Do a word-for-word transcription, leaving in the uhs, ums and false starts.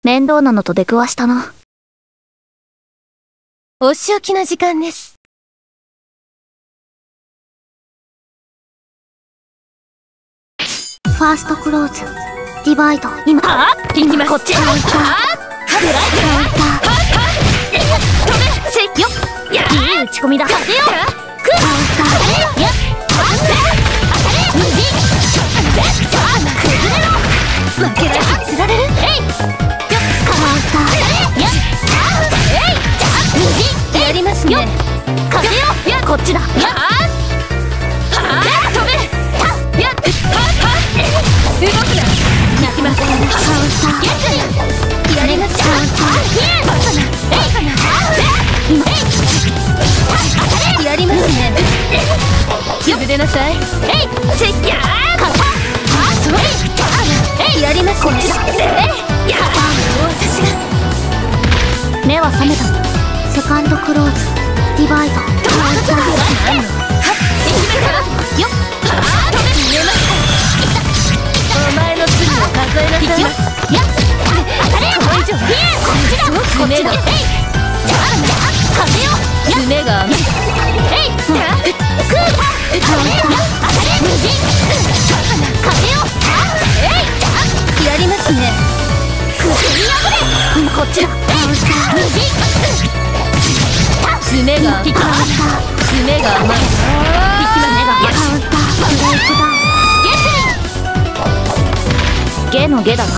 面倒なのと出くわしたな。 お仕置きの時間です。 ファーストクローズディバイド。今はあ行きます。こっち。 カウンターはあカウンター止めせよっやいい打ち込みだ。 風よカウンターやっ負けないし釣られる。えいカウンターやっえいやりますね。 風よやこっちだ。 やっはあ止めやっはは動くな。行きます。 カウンターやります。バカなバカなやりますね。潰れなさい。えいせっやーかたあそれえいやりますね。こっちだ。えいや私が目は覚めたの。セカンドクローズディバイド。カウンターはっいきめからよっはあ止め見えますか。お前の罪を数えなさい。いきますやっ当たれこれ以上はこっちだこっちだ。えいじゃあじゃあ風よ爪が甘い。えいじゃあクー風よ当たれ無人風よえいじゃあやりますね。首に破れこっちだ。カウンター無人爪が甘い。爪が甘い。引きますねがカウンターブレイクダウン。 ゲスリンゲのゲだな。